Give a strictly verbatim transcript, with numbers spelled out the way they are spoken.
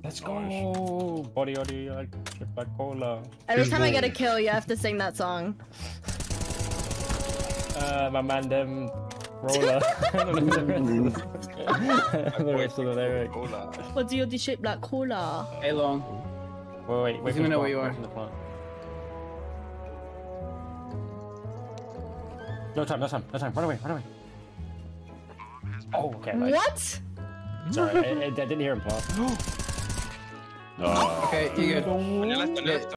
Let's go! Body-Ody like shit like cola. Every time I get a kill, you have to sing that song. Uh, my man, them roller. The rest of the lyric. Body-Ody shaped like cola. Hey, long. Wait, wait, wait. Let me know where you are. No time, no time, no time. Run away, run away. Oh, okay. Nice. What? Sorry, I, I, I didn't hear him pop. Okay, you good.